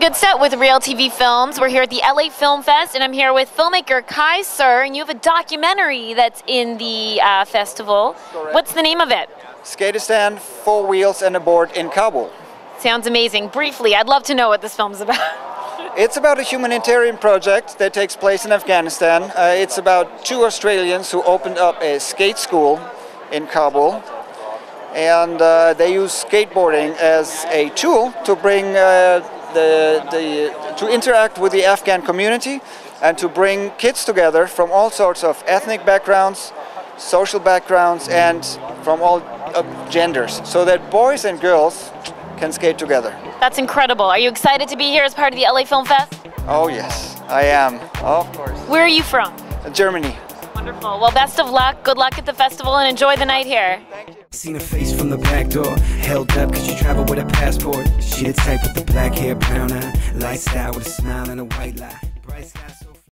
Good Set with Real TV Films. We're here at the LA Film Fest, and I'm here with filmmaker Kai Sir, and you have a documentary that's in the festival. Correct. What's the name of it? Skateistan, 4 wheels and a board in Kabul. Sounds amazing. Briefly, I'd love to know what this film's about. It's about a humanitarian project that takes place in Afghanistan. It's about 2 Australians who opened up a skate school in Kabul. And they use skateboarding as a tool to bring to interact with the Afghan community and to bring kids together from all sorts of ethnic backgrounds, social backgrounds, and from all genders, so that boys and girls can skate together. That's incredible. Are you excited to be here as part of the LA Film Fest? Oh yes, I am, of course. Where are you from? Germany. Wonderful. Well, best of luck. Good luck at the festival and enjoy the night here. Thank you. Seen her face from the back door, held up cause she traveled with a passport. She the type with the black hair, brown eye, light style with a smile and a white lie. Bright sky so